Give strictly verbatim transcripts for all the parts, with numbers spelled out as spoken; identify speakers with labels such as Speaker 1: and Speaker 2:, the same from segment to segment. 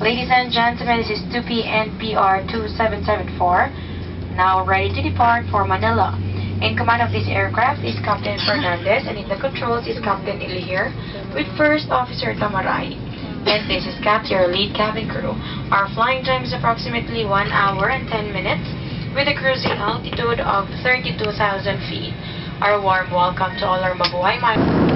Speaker 1: Ladies and gentlemen, this is two P N P R two seven seven four, now ready to depart for Manila. In command of this aircraft is Captain Fernandez, and in the controls is Captain Ilihir, with First Officer Tamaray. And this is Captain, your lead cabin crew. Our flying time is approximately one hour and ten minutes, with a cruising altitude of thirty-two thousand feet. Our warm welcome to all our mabuhay mga...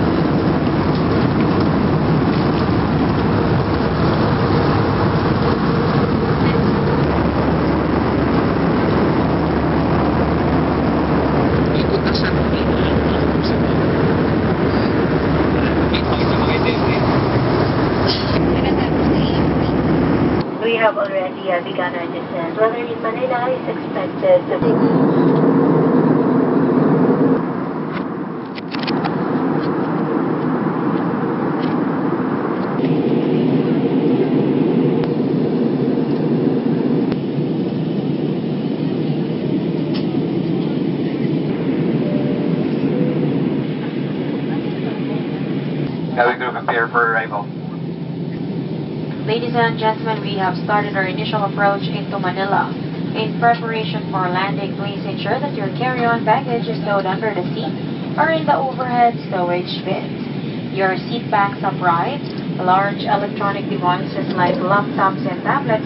Speaker 2: We have already uh, begun our descent. Weather in Manila is expected to be...
Speaker 3: Cabin crew, prepare for arrival.
Speaker 1: Ladies and gentlemen, we have started our initial approach into Manila. In preparation for landing, please ensure that your carry-on baggage is stowed under the seat or in the overhead stowage bins. Your seat backs upright. Large electronic devices like laptops and tablets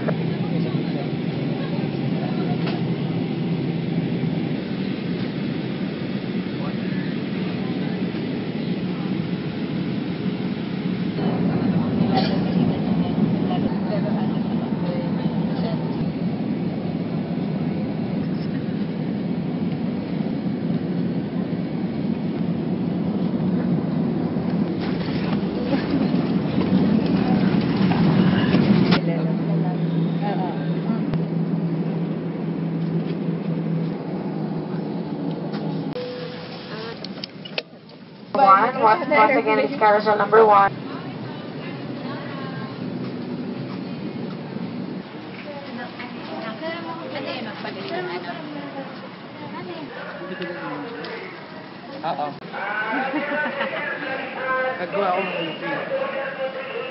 Speaker 1: One, once, once again, it's carousel number one.
Speaker 4: Oo. Nagawa akong movie.